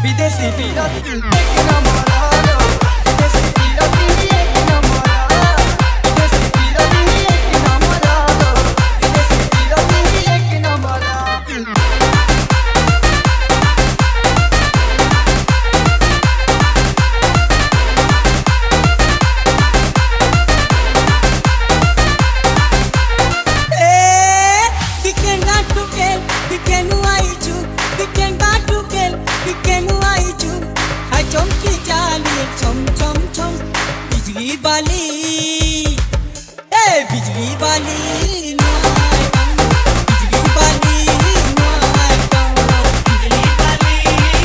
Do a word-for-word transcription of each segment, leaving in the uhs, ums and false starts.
विदेशी पीरती एक नंबर विदेशी पीरती एक नंबर विदेशी पीरती एक नंबर विदेशी पीरती एक नंबर। बिजली वाली ए बिजली वाली बिजली वाली बिजली वाली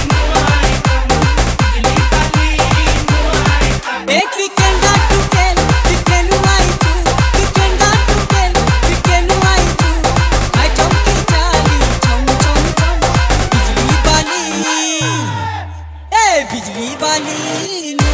बिजली वाली एक वीकेंड टू टेल वीकेंड आई टू वीकेंड टू टेल वीकेंड आई टू आई चमकी चाली चम चम चम बिजली वाली ए बिजली वाली।